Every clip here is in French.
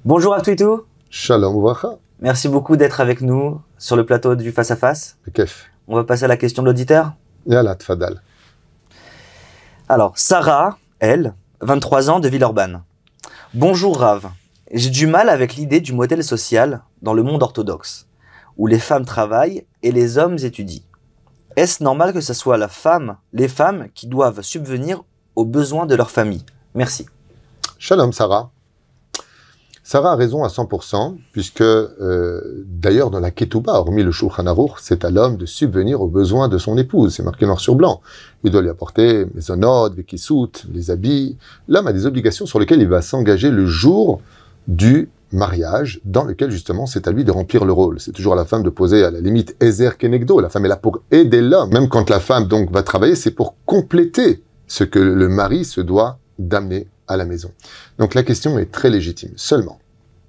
Bonjour à tous et tout. Shalom Uvracha. Merci beaucoup d'être avec nous sur le plateau du Face à Face. Kef. On va passer à la question de l'auditeur. Yalla, tfadal. Alors, Sarah, elle, 23 ans de Villeurbanne. Bonjour Rav. J'ai du mal avec l'idée du modèle social dans le monde orthodoxe, où les femmes travaillent et les hommes étudient. Est-ce normal que ce soit les femmes qui doivent subvenir aux besoins de leur famille? Merci. Shalom Sarah. Sarah a raison à 100%, puisque d'ailleurs dans la Ketouba, hormis le Shulchan Aruch, c'est à l'homme de subvenir aux besoins de son épouse. C'est marqué noir sur blanc. Il doit lui apporter mezonot, vekissout, les habits. L'homme a des obligations sur lesquelles il va s'engager le jour du mariage, dans lequel justement c'est à lui de remplir le rôle. C'est toujours à la femme de poser à la limite Ezer Kenegdo. La femme est là pour aider l'homme. Même quand la femme donc va travailler, c'est pour compléter ce que le mari se doit d'amener à la maison. Donc la question est très légitime. Seulement,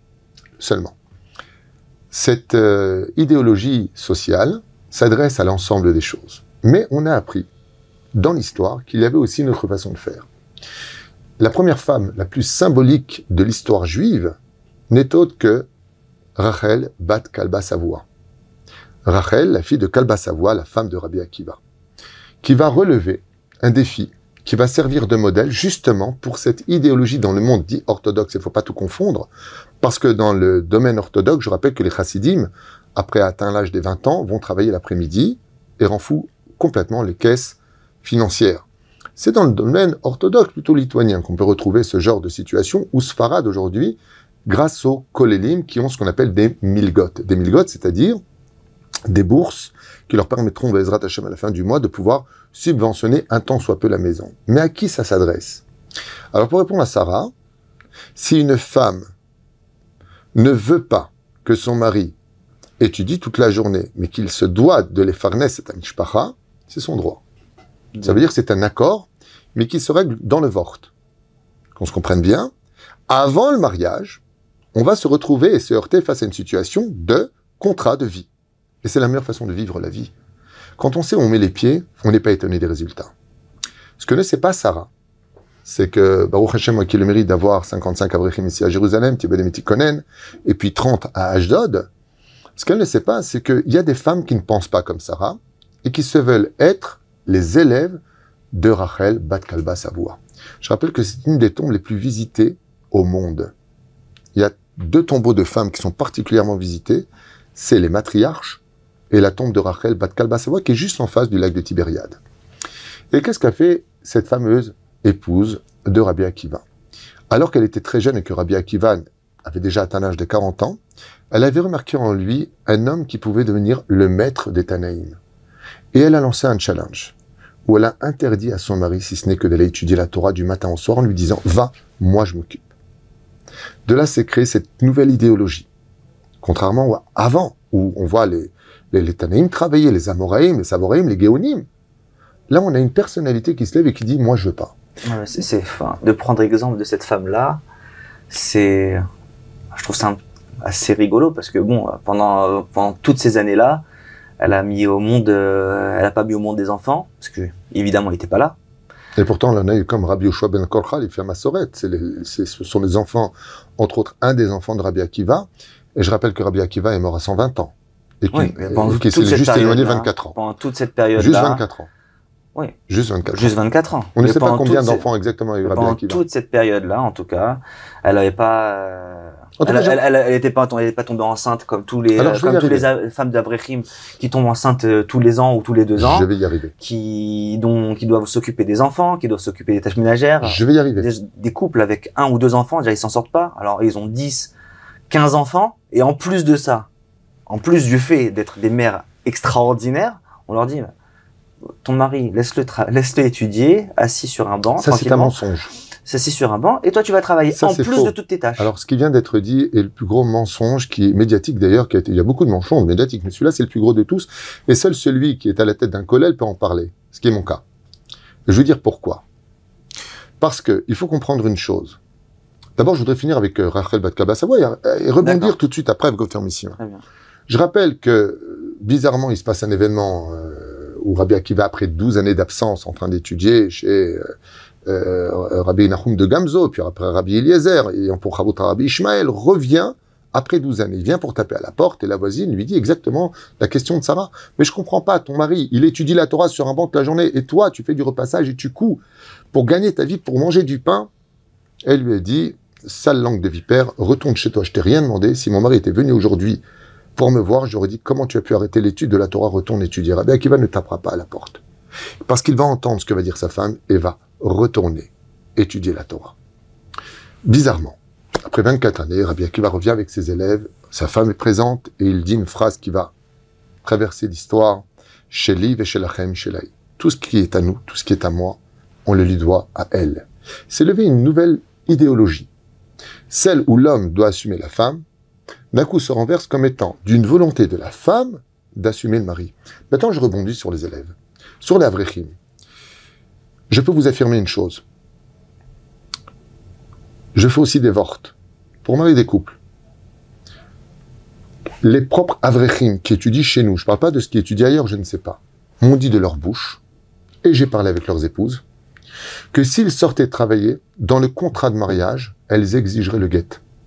cette idéologie sociale s'adresse à l'ensemble des choses. Mais on a appris dans l'histoire qu'il y avait aussi une autre façon de faire. La première femme la plus symbolique de l'histoire juive n'est autre que Rachel bat Kalba Savoie. Rachel, la fille de Kalba Savoie, la femme de Rabbi Akiva, qui va relever un défi, qui va servir de modèle justement pour cette idéologie dans le monde dit orthodoxe. Il ne faut pas tout confondre, parce que dans le domaine orthodoxe, je rappelle que les chassidim, après atteint l'âge des 20 ans, vont travailler l'après-midi et rend fou complètement les caisses financières. C'est dans le domaine orthodoxe, plutôt lituanien, qu'on peut retrouver ce genre de situation, ou Sfarad aujourd'hui, grâce aux kolélim qui ont ce qu'on appelle des milgot. Des milgot, c'est-à-dire des bourses qui leur permettront, Bezrat Hashem, à la fin du mois, de pouvoir subventionner un tant soit peu la maison. Mais à qui ça s'adresse? Alors, pour répondre à Sarah, si une femme ne veut pas que son mari étudie toute la journée, mais qu'il se doit de les farnes et mishpacha, c'est son droit. Ça veut dire que c'est un accord, mais qui se règle dans le vort. Qu'on se comprenne bien, avant le mariage, on va se retrouver et se heurter face à une situation de contrat de vie. Et c'est la meilleure façon de vivre la vie. Quand on sait où on met les pieds, on n'est pas étonné des résultats. Ce que ne sait pas Sarah, c'est que, Baruch Hashem, moi qui ai le mérite d'avoir 55 avrechim ici à Jérusalem, Tibet Konen, et puis 30 à Ashdod, ce qu'elle ne sait pas, c'est qu'il y a des femmes qui ne pensent pas comme Sarah, et qui se veulent être les élèves de Rachel bat Kalba Savoie. Je rappelle que c'est une des tombes les plus visitées au monde. Il y a 2 tombeaux de femmes qui sont particulièrement visités, c'est les matriarches, et la tombe de Rachel bat Kalba Savoie, qui est juste en face du lac de Tibériade. Et qu'est-ce qu'a fait cette fameuse épouse de Rabbi Akiva? Alors qu'elle était très jeune et que Rabbi Akiva avait déjà atteint l'âge de 40 ans, elle avait remarqué en lui un homme qui pouvait devenir le maître des Tanaïm. Et elle a lancé un challenge, où elle a interdit à son mari, si ce n'est que d'aller étudier la Torah du matin au soir, en lui disant « Va, moi je m'occupe ». De là s'est créée cette nouvelle idéologie. Contrairement à avant, où on voit les Tanaïm travailler, les Amoraïm, les Savoraïm, les Géonim. Là, on a une personnalité qui se lève et qui dit « Moi, je veux pas ». De prendre exemple de cette femme-là, je trouve ça assez rigolo, parce que bon, pendant toutes ces années-là, elle a mis au monde, elle n'a pas mis au monde des enfants, parce que évidemment, il n'était pas là. Et pourtant, on en a eu comme Rabbi Yoshua ben Korcha, les femmes à Soret. Ce sont les enfants, entre autres, un des enfants de Rabbi Akiva. Et je rappelle que Rabbi Akiva est mort à 120 ans. Et qu'il s'est juste éloigné 24 ans. Pendant toute cette période-là. Juste 24 ans. Oui. Juste 24 ans. Juste 24 ans. On ne sait pas combien d'enfants exactement a eu Rabbi Akiva. Pendant toute cette période-là, en tout cas, elle n'avait pas... Elle n'était pas tombée enceinte comme toutes les femmes d'Avrechim qui tombent enceintes tous les ans ou tous les 2 ans. Je vais y arriver. Qui doivent s'occuper des enfants, qui doivent s'occuper des tâches ménagères. Je vais y arriver. Des couples avec 1 ou 2 enfants, déjà ils s'en sortent pas. Alors ils ont 10, 15 enfants. Et en plus de ça, en plus du fait d'être des mères extraordinaires, on leur dit, ton mari, laisse-le étudier, assis sur un banc. Ça, c'est un mensonge. S'assis sur un banc, et toi, tu vas travailler en plus de toutes tes tâches. Alors, ce qui vient d'être dit est le plus gros mensonge qui est médiatique d'ailleurs, il y a beaucoup de mensonges médiatiques, mais celui-là, c'est le plus gros de tous, et seul celui qui est à la tête d'un kollel peut en parler, ce qui est mon cas. Je veux dire pourquoi. Parce que il faut comprendre une chose. D'abord, je voudrais finir avec Rachel bat Kalba Savoie et rebondir tout de suite après avec votre permission. Je rappelle que, bizarrement, il se passe un événement ou Rabbi Akiva, après 12 années d'absence en train d'étudier chez Rabbi Nahum de Gamzo, puis après Rabbi Eliezer, et pour Chavot Rabbi Ishmael, revient après 12 années. Il vient pour taper à la porte et la voisine lui dit exactement la question de Sarah. Mais je comprends pas, ton mari, il étudie la Torah sur un banc toute la journée et toi, tu fais du repassage et tu couds pour gagner ta vie, pour manger du pain. Elle lui a dit, sale langue de vipère, retourne chez toi, je t'ai rien demandé. Si mon mari était venu aujourd'hui pour me voir, j'aurais dit comment tu as pu arrêter l'étude de la Torah, retourne étudier. Rabbi Akiva ne tapera pas à la porte. Parce qu'il va entendre ce que va dire sa femme et va retourner étudier la Torah. Bizarrement, après 24 années, Rabbi Akiva revient avec ses élèves, sa femme est présente et il dit une phrase qui va traverser l'histoire. Sheli veshelachem shelai. Tout ce qui est à nous, tout ce qui est à moi, on le lui doit à elle. C'est levé une nouvelle idéologie. Celle où l'homme doit assumer la femme, d'un coup se renverse comme étant d'une volonté de la femme d'assumer le mari. Maintenant, je rebondis sur les élèves. Sur les avrechim. Je peux vous affirmer une chose. Je fais aussi des vortes pour marier des couples. Les propres avrechim qui étudient chez nous, je ne parle pas de ce qui est étudié ailleurs, je ne sais pas, m'ont dit de leur bouche, et j'ai parlé avec leurs épouses, que s'ils sortaient travailler, dans le contrat de mariage, elles exigeraient le guet.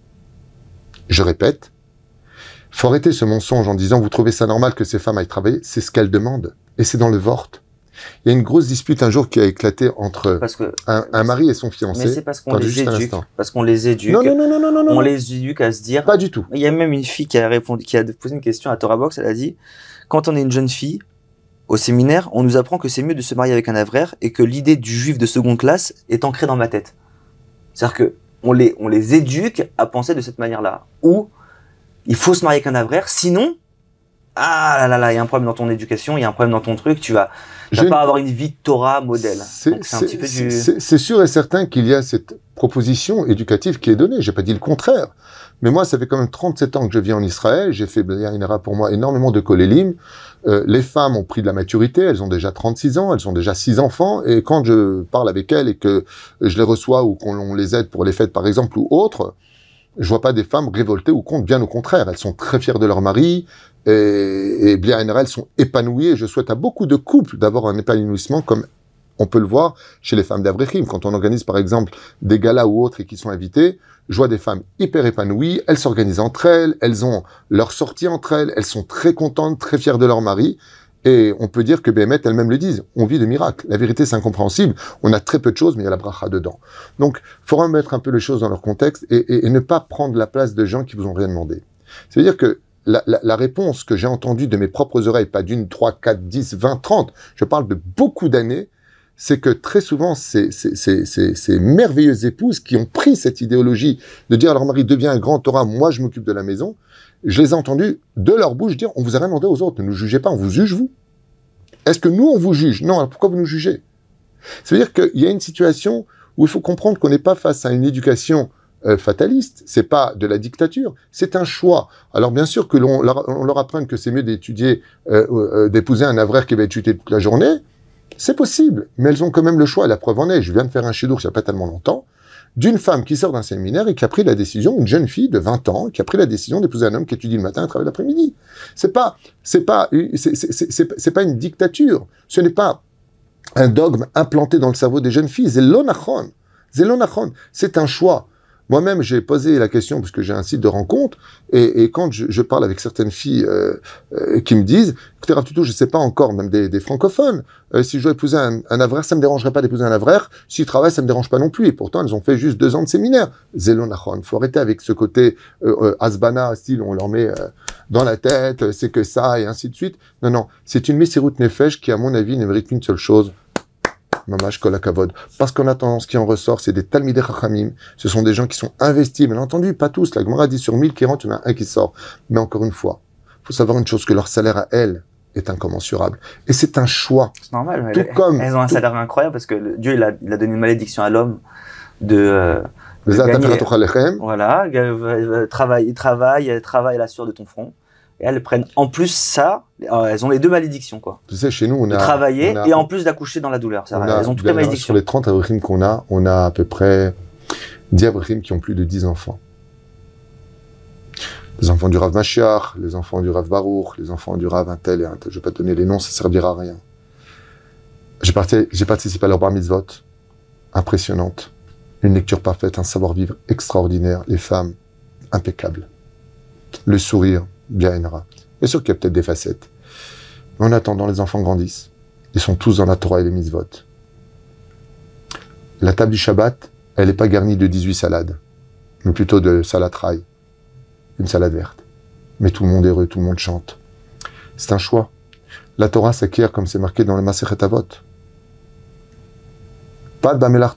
Je répète, il faut arrêter ce mensonge en disant « vous trouvez ça normal que ces femmes aillent travailler ?» C'est ce qu'elles demandent, et c'est dans le vort. Il y a une grosse dispute un jour qui a éclaté entre un mari et son fiancé. Mais c'est parce qu'on les éduque. Parce qu'on les éduque. Non. On les éduque à se dire. Pas du tout. Il y a même une fille qui a posé une question à Torah Box. Elle a dit, quand on est une jeune fille, au séminaire, on nous apprend que c'est mieux de se marier avec un avraire et que l'idée du juif de seconde classe est ancrée dans ma tête. C'est-à-dire que on les éduque à penser de cette manière-là. Ou, il faut se marier avec un avraire, sinon, ah là là, il y a un problème dans ton éducation, il y a un problème dans ton truc, tu vas pas avoir une vie de Torah modèle. C'est sûr et certain qu'il y a cette proposition éducative qui est donnée. J'ai pas dit le contraire. Mais moi, ça fait quand même 37 ans que je vis en Israël. J'ai fait, il y en aura pour moi énormément de kolélim. Les femmes ont pris de la maturité. Elles ont déjà 36 ans. Elles ont déjà 6 enfants. Et quand je parle avec elles et que je les reçois ou qu'on les aide pour les fêtes, par exemple, ou autres, je vois pas des femmes révoltées ou contre. Bien au contraire. Elles sont très fières de leur mari. Et bien, elles sont épanouies. Et je souhaite à beaucoup de couples d'avoir un épanouissement comme on peut le voir chez les femmes d'Avrechim. Quand on organise, par exemple, des galas ou autres et qui sont invités, je vois des femmes hyper épanouies, elles s'organisent entre elles, elles ont leur sortie entre elles, elles sont très contentes, très fières de leur mari. Et on peut dire que Béhémet, elles-mêmes le disent, on vit de miracles. La vérité, c'est incompréhensible. On a très peu de choses, mais il y a la bracha dedans. Donc, il faut remettre un peu les choses dans leur contexte et ne pas prendre la place de gens qui vous ont rien demandé. C'est-à-dire que la réponse que j'ai entendue de mes propres oreilles, pas d'une, 3, 4, 10, 20, 30, je parle de beaucoup d'années, c'est que très souvent, ces merveilleuses épouses qui ont pris cette idéologie de dire à leur mari, deviens un grand Torah, moi je m'occupe de la maison, je les ai entendues de leur bouche dire, on vous a rien demandé aux autres, ne nous jugez pas, on vous juge vous. Est-ce que nous on vous juge? Non, alors pourquoi vous nous jugez? C'est-à-dire qu'il y a une situation où il faut comprendre qu'on n'est pas face à une éducation fataliste, c'est pas de la dictature, c'est un choix. Alors bien sûr que on leur apprenne que c'est mieux d'étudier, d'épouser un avraire qui va étudier toute la journée, c'est possible, mais elles ont quand même le choix. La preuve en est, je viens de faire un chidour il n'y a pas tellement longtemps, d'une femme qui sort d'un séminaire et qui a pris la décision, une jeune fille de 20 ans, qui a pris la décision d'épouser un homme qui étudie le matin et travaille l'après-midi. C'est pas une dictature. Ce n'est pas un dogme implanté dans le cerveau des jeunes filles. C'est l'onachon. C'est un choix. Moi-même, j'ai posé la question, parce que j'ai un site de rencontre, et quand je parle avec certaines filles qui me disent, écoutez, Rav Tutu, je ne sais pas encore, même des francophones, si je dois épouser un avraire, ça ne me dérangerait pas d'épouser un avraire, s'il travaille, ça ne me dérange pas non plus, et pourtant, elles ont fait juste 2 ans de séminaire. Zélonachon, il faut arrêter avec ce côté asbana, style, on leur met dans la tête, c'est que ça, et ainsi de suite. Non, c'est une messirut nefesh qui, à mon avis, ne mérite qu'une seule chose, Mamash Kol HaKavod. Parce qu'en attendant, ce qui en ressort, c'est des Talmidei Chachamim. Ce sont des gens qui sont investis. Bien entendu, pas tous. La Gemara dit sur 1000 qui rentrent, il y en a un qui sort. Mais encore une fois, il faut savoir une chose, que leur salaire à elles est incommensurable. Et c'est un choix. C'est normal. Elles ont un salaire incroyable parce que Dieu, il a donné une malédiction à l'homme de gagner. Voilà, travaille la sueur de ton front. Et elles prennent en plus ça, elles ont les 2 malédictions, quoi. Tu sais, chez nous, de travailler et en plus d'accoucher dans la douleur. Elles ont toutes les malédictions. Sur les 30 avrechim qu'on a, on a à peu près 10 avrechim qui ont plus de 10 enfants. Les enfants du Rav Mashiach, les enfants du Rav Baruch, les enfants du Rav un tel et un tel. Je ne vais pas te donner les noms, ça ne servira à rien. J'ai participé à leur bar mitzvot, impressionnante. Une lecture parfaite, un savoir-vivre extraordinaire. Les femmes, impeccables. Le sourire, bien Enra. Bien sûr qu'il y a peut-être des facettes. Mais en attendant, les enfants grandissent. Ils sont tous dans la Torah et les mitzvot. La table du Shabbat, elle n'est pas garnie de 18 salades, mais plutôt de salade rail, une salade verte. Mais tout le monde est heureux, tout le monde chante. C'est un choix. La Torah s'acquiert comme c'est marqué dans le Masechet Avot. La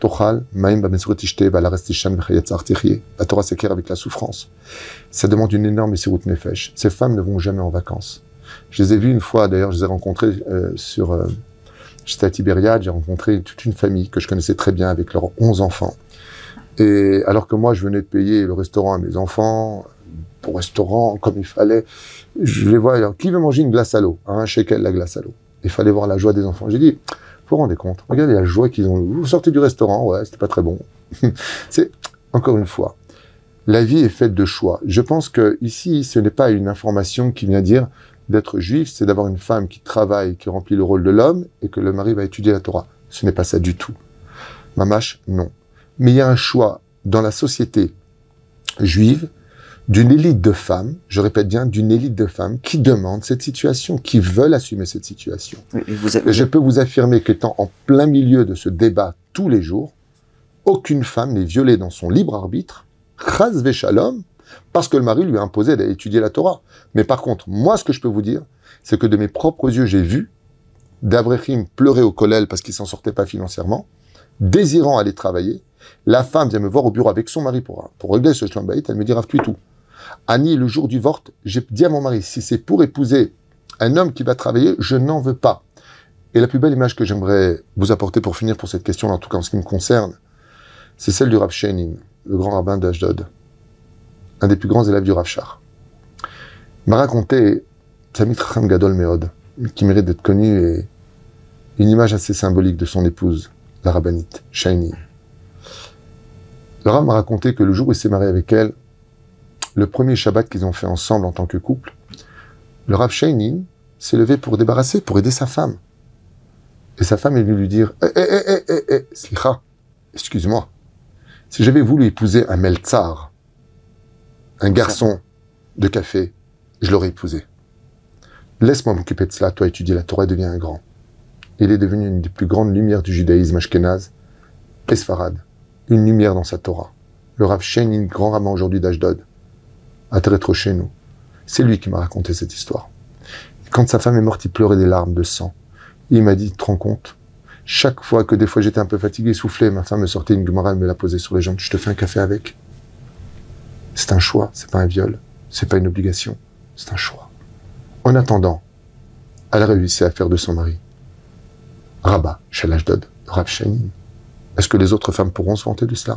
Torah s'acquiert avec la souffrance. Ça demande une énorme sirut nefesh. Ces femmes ne vont jamais en vacances. Je les ai vues une fois, d'ailleurs, je les ai rencontrées j'étais à Tibériade, j'ai rencontré toute une famille que je connaissais très bien avec leurs 11 enfants. Et alors que moi, je venais de payer le restaurant à mes enfants, pour restaurant, comme il fallait, je les vois, alors, qui veut manger une glace à l'eau? Un shekel, la glace à l'eau. Il fallait voir la joie des enfants. J'ai dit, vous vous rendez compte, regardez la joie qu'ils ont. Vous sortez du restaurant, ouais, c'était pas très bon. C'est, encore une fois, la vie est faite de choix. Je pense que ici, ce n'est pas une information qui vient dire d'être juif, c'est d'avoir une femme qui travaille, qui remplit le rôle de l'homme, et que le mari va étudier la Torah. Ce n'est pas ça du tout. Mamash, non. Mais il y a un choix dans la société juive d'une élite de femmes, je répète bien, d'une élite de femmes qui demandent cette situation, qui veulent assumer cette situation. Et je peux vous affirmer qu'étant en plein milieu de ce débat tous les jours, aucune femme n'est violée dans son libre arbitre, chas v'shalom, parce que le mari lui a imposé d'aller étudier la Torah. Mais par contre, moi, ce que je peux vous dire, c'est que de mes propres yeux, j'ai vu d'Avrechim pleurer au kollel parce qu'il s'en sortait pas financièrement, désirant aller travailler. La femme vient me voir au bureau avec son mari pour régler ce shlom bayit. Elle me dit, Rav tout. Annie, le jour du vort, j'ai dit à mon mari, si c'est pour épouser un homme qui va travailler, je n'en veux pas. Et la plus belle image que j'aimerais vous apporter pour finir pour cette question, en tout cas en ce qui me concerne, c'est celle du Rav Sheinin, le grand rabbin d'Ashdod, un des plus grands élèves du Rav Shach. Il m'a raconté, Samit Chacham Gadol Meod, qui mérite d'être connu, et une image assez symbolique de son épouse, la rabbinite, Sheinin. Le Rav m'a raconté que le jour où il s'est marié avec elle, le premier Shabbat qu'ils ont fait ensemble en tant que couple, le Rav Sheinin s'est levé pour débarrasser, pour aider sa femme. Et sa femme est venue lui dire, slicha, excuse-moi, si j'avais voulu épouser un meltzar, un garçon de café, je l'aurais épousé. Laisse-moi m'occuper de cela, toi étudier la Torah et deviens un grand. Il est devenu une des plus grandes lumières du judaïsme ashkénaze, et Sfarad, une lumière dans sa Torah. Le Rav Sheinin, grand rabbin aujourd'hui d'Ashdod, à Teretro chez nous. C'est lui qui m'a raconté cette histoire. Et quand sa femme est morte, il pleurait des larmes de sang. Il m'a dit, tu te rends compte? Chaque fois que des fois j'étais un peu fatigué, essoufflé, ma femme me sortait une Gemara, elle me la posait sur les jambes. Je te fais un café avec. C'est un choix, c'est pas un viol, c'est pas une obligation, c'est un choix. En attendant, elle a réussi à faire de son mari Rabbah, chez l'Ashdod, Rav Sheinin. Est-ce que les autres femmes pourront se vanter de cela?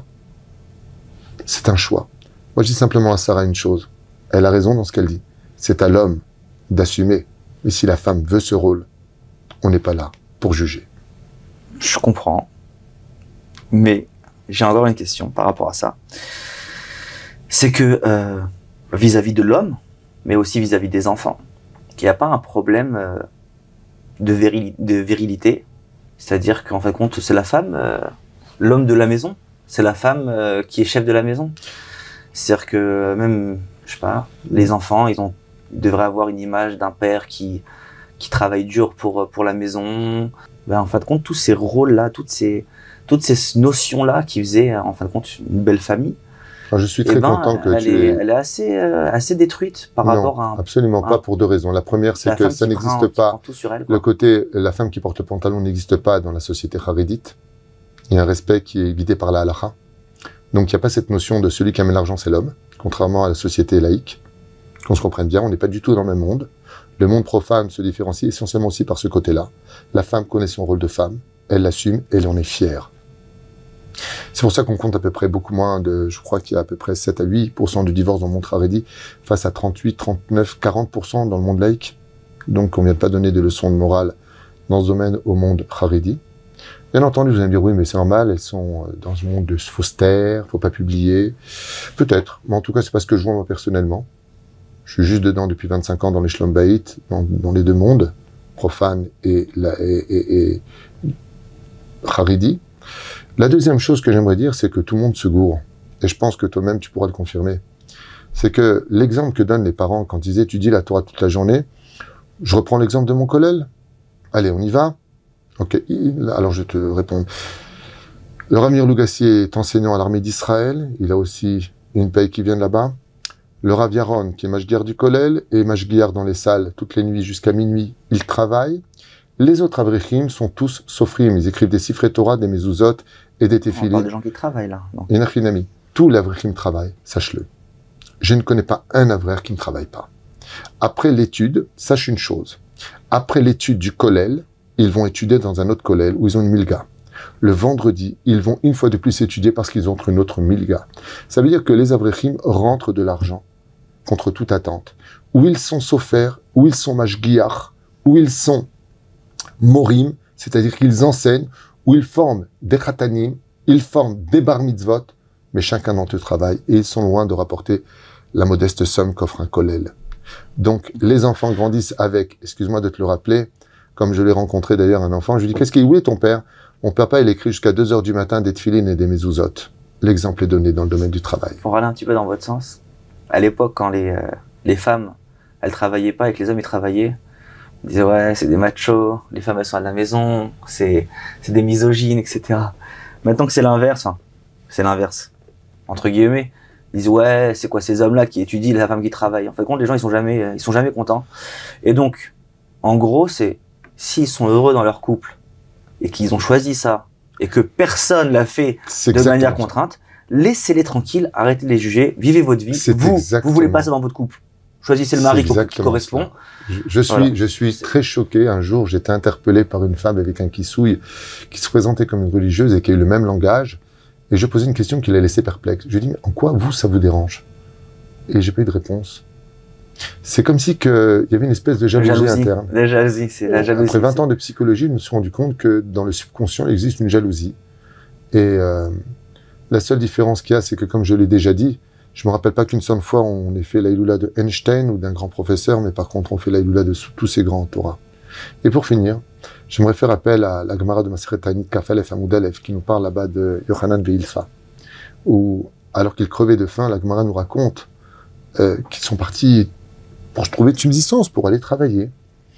C'est un choix. Moi, je dis simplement à Sarah une chose. Elle a raison dans ce qu'elle dit. C'est à l'homme d'assumer. Mais si la femme veut ce rôle, on n'est pas là pour juger. Je comprends. Mais j'ai encore une question par rapport à ça. C'est que vis-à-vis de l'homme, mais aussi vis-à-vis des enfants, qu'il n'y a pas un problème de virilité. C'est-à-dire qu'en fin de compte, c'est la femme, l'homme de la maison. C'est la femme qui est chef de la maison. C'est-à-dire que même, je sais pas, les enfants, ils devraient avoir une image d'un père qui travaille dur pour la maison. Ben, en fin de compte, tous ces rôles-là, toutes ces notions-là qui faisaient, en fin de compte, une belle famille. Alors, je suis très content que elle est assez détruite par rapport à... absolument pas, pour deux raisons. La première, c'est que ça n'existe pas. Le côté, la femme qui porte le pantalon n'existe pas dans la société charédite. Il y a un respect qui est guidé par la halakha. Donc, il n'y a pas cette notion de celui qui amène l'argent, c'est l'homme, contrairement à la société laïque. Qu'on se comprenne bien, on n'est pas du tout dans le même monde. Le monde profane se différencie essentiellement aussi par ce côté-là. La femme connaît son rôle de femme, elle l'assume et elle en est fière. C'est pour ça qu'on compte à peu près beaucoup moins je crois qu'il y a à peu près 7 à 8% de divorce dans le monde haredi, face à 38, 39, 40% dans le monde laïque. Donc on vient de pas donner des leçons de morale dans ce domaine au monde haredi. Bien entendu, vous allez me dire, oui, mais c'est normal, elles sont dans ce monde de faut se taire, faut pas publier. Peut-être, mais en tout cas, c'est pas ce que je vois moi personnellement. Je suis juste dedans depuis 25 ans dans les Shlom Bayit, dans les deux mondes. profane et Haridi. La deuxième chose que j'aimerais dire, c'est que tout le monde se gourre. Et je pense que toi-même, tu pourras le confirmer. C'est que l'exemple que donnent les parents quand ils étudient la Torah toute la journée, je reprends l'exemple de mon collègue. Allez, on y va. Ok, alors je te réponds. Le Rav Lugassi est enseignant à l'armée d'Israël. Il a aussi une paye qui vient de là-bas. Le Rav Yaron, qui est mashguiar du kollel, et mashguiar dans les salles toutes les nuits jusqu'à minuit, il travaille. Les autres avrechim sont tous sofrim. Ils écrivent des sifrei Torah, des mezuzot et des tefilin. On parle des gens qui travaillent là. Non. Inachinami. Tous les avrechim travaillent, sache-le. Je ne connais pas un avrer qui ne travaille pas. Après l'étude, sache une chose. Après l'étude du kollel, ils vont étudier dans un autre kollel où ils ont une milga. Le vendredi, ils vont une fois de plus étudier parce qu'ils ont une autre milga. Ça veut dire que les avrechim rentrent de l'argent contre toute attente. Où ils sont sofer, où ils sont mashgiach, où ils sont morim, c'est-à-dire qu'ils enseignent, où ils forment des khatanim, ils forment des bar mitzvot, mais chacun d'entre eux travaille et ils sont loin de rapporter la modeste somme qu'offre un kollel. Donc, les enfants grandissent avec, excuse-moi de te le rappeler, comme je l'ai rencontré d'ailleurs un enfant, je lui dis, qu'est-ce qu'il voulait ton père? Mon papa, il écrit jusqu'à 2h du matin des tefilines et des mezuzot. L'exemple est donné dans le domaine du travail. Pour aller un petit peu dans votre sens, à l'époque, quand les femmes, elles travaillaient pas et que les hommes, ils travaillaient, on disait, ouais, c'est des machos, les femmes, elles sont à la maison, c'est des misogynes, etc. Maintenant que c'est l'inverse, entre guillemets, ils disent, ouais, c'est quoi ces hommes-là qui étudient, la femme qui travaille. En fait, compte, les gens, ils sont jamais contents. Et donc, en gros, c'est, s'ils sont heureux dans leur couple, et qu'ils ont choisi ça, et que personne l'a fait de manière contrainte, laissez-les tranquilles, arrêtez de les juger, vivez votre vie. Vous voulez pas ça dans votre couple. Choisissez le mari qui correspond. Je suis très choqué. Un jour, j'étais interpellé par une femme avec un kissouille qui se présentait comme une religieuse et qui a eu le même langage. Et je posais une question qui l'a laissé perplexe. Je lui ai dit, mais en quoi vous, ça vous dérange? Et j'ai pas eu de réponse. C'est comme si il y avait une espèce de jalousie interne. La jalousie, c'est la jalousie. Après 20 ans de psychologie, je me suis rendu compte que dans le subconscient, il existe une jalousie. Et la seule différence qu'il y a, c'est que comme je l'ai déjà dit, je me rappelle pas qu'une seule fois on ait fait l'Aïloula de Einstein ou d'un grand professeur, mais par contre on fait l'Aïloula de tous ces grands Torah. Et pour finir, j'aimerais faire appel à la Gemara de Maseret Ta'anit Kaf Aleph Amud Aleph qui nous parle là-bas de Yochanan Veilfa, où alors qu'il crevait de faim, la Gemara nous raconte qu'ils sont partis pour se trouver de subsistance, pour aller travailler.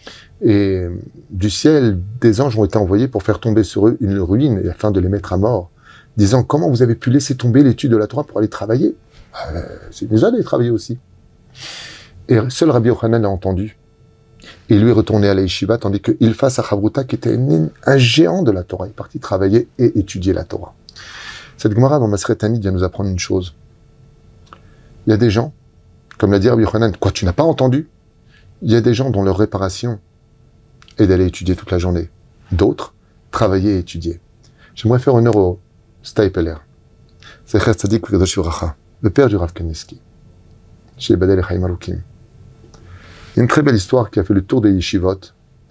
Et du ciel, des anges ont été envoyés pour faire tomber sur eux une ruine et afin de les mettre à mort, disant comment vous avez pu laisser tomber l'étude de la Torah pour aller travailler. C'est déjà d'aller travailler aussi. Et seul Rabbi Yochanan a entendu. Et lui est retourné à la yeshiva, tandis que Ilfa Sachavruta, qui était un géant de la Torah, est parti travailler et étudier la Torah. Cette Gemara dans Maseret Ta'anit vient nous apprendre une chose. Il y a des gens, comme l'a dit Rabbi Yochanan, quoi, tu n'as pas entendu? Il y a des gens dont leur réparation est d'aller étudier toute la journée. D'autres, travailler et étudier. J'aimerais faire honneur au Stapler. C'est Cher Tzadik Kadosh V'Racha, le père du Rav Kanievski, chez Badel Chaim Alukim. Il y a une très belle histoire qui a fait le tour des yeshivot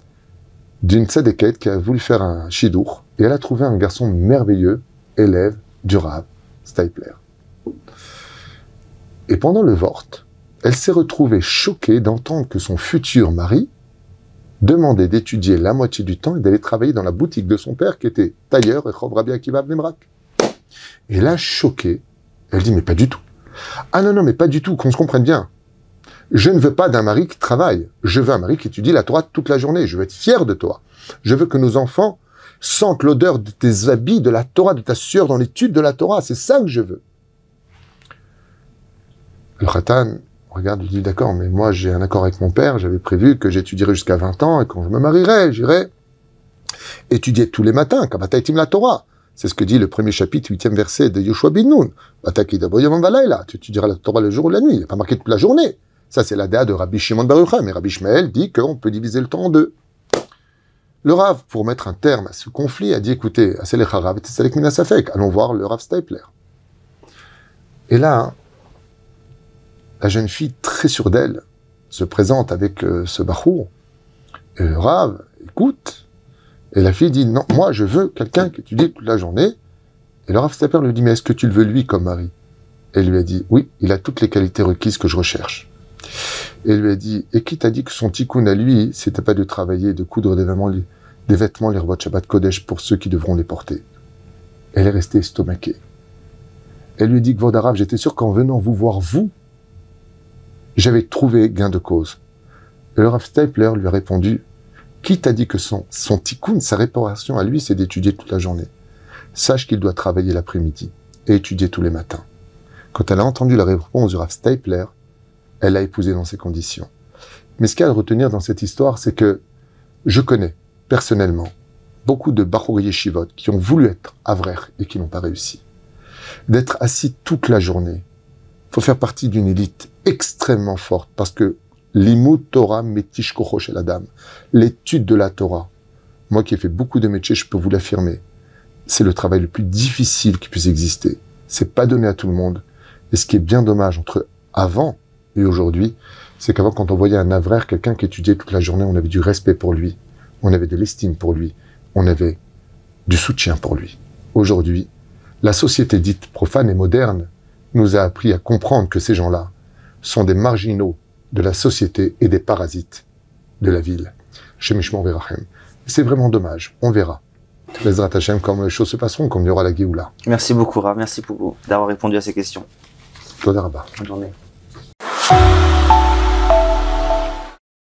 d'une tzadékette qui a voulu faire un shidour et elle a trouvé un garçon merveilleux, élève du Rav Stapler. Et pendant le vort, elle s'est retrouvée choquée d'entendre que son futur mari demandait d'étudier la moitié du temps et d'aller travailler dans la boutique de son père qui était tailleur et Chov Rabbi Akiva Bnei Brak. Et là, choquée, elle dit, mais pas du tout. Ah non, mais pas du tout, qu'on se comprenne bien. Je ne veux pas d'un mari qui travaille. Je veux un mari qui étudie la Torah toute la journée. Je veux être fier de toi. Je veux que nos enfants sentent l'odeur de tes habits, de la Torah, de ta sueur dans l'étude de la Torah. C'est ça que je veux. Le Khatan regarde, lui dit, d'accord, mais moi j'ai un accord avec mon père, j'avais prévu que j'étudierais jusqu'à 20 ans, et quand je me marierai, j'irai étudier tous les matins, Kabata Etim la Torah. C'est ce que dit le premier chapitre, 8e verset de Yoshua bin Nun. Tu étudieras la Torah le jour ou la nuit, il n'est pas marqué toute la journée. Ça c'est la déa de Rabbi Shimon Bar Yochai, mais Rabbi Shmuel dit qu'on peut diviser le temps en deux. Le Rav, pour mettre un terme à ce conflit, a dit, écoutez, allons voir le Rav Stapler. Et là, la jeune fille, très sûre d'elle, se présente avec ce bachour. Et le Rav écoute. Et la fille dit, non, moi, je veux quelqu'un qui étudie toute la journée. Et le Rav Stapler lui dit, mais est-ce que tu le veux lui comme mari? Elle lui a dit, oui, il a toutes les qualités requises que je recherche. Et il lui a dit, et qui t'a dit que son tikkun à lui, c'était pas de travailler, de coudre des vêtements, les revots Shabbat Kodesh pour ceux qui devront les porter. Elle est restée estomaquée. Elle lui dit, Kvod Harav, j'étais sûr qu'en venant vous voir, vous, j'avais trouvé gain de cause. Et le Rav Steipler lui a répondu, qui t'a dit que son tikkun, sa réparation à lui, c'est d'étudier toute la journée. Sache qu'il doit travailler l'après-midi et étudier tous les matins. Quand elle a entendu la réponse du Rav Steipler, elle l'a épousé dans ces conditions. Mais ce qu'il y a à retenir dans cette histoire, c'est que je connais, personnellement, beaucoup de Bachur Yeshivot qui ont voulu être avrer et qui n'ont pas réussi. D'être assis toute la journée, il faut faire partie d'une élite extrêmement forte parce que l'imut Torah metish kocho shel adam, l'étude de la Torah, moi qui ai fait beaucoup de métiers, je peux vous l'affirmer, c'est le travail le plus difficile qui puisse exister. C'est pas donné à tout le monde. Et ce qui est bien dommage entre avant et aujourd'hui, c'est qu'avant, quand on voyait un avraire, quelqu'un qui étudiait toute la journée, on avait du respect pour lui, on avait de l'estime pour lui, on avait du soutien pour lui. Aujourd'hui, la société dite profane et moderne nous a appris à comprendre que ces gens-là sont des marginaux de la société et des parasites de la ville. Shemishmor Verachem. C'est vraiment dommage, on verra. Bezrat Hashem, comme les choses se passeront, comme il y aura la Géoula. Merci beaucoup, Rav. Merci beaucoup d'avoir répondu à ces questions. Toda Rabba. Bonne journée.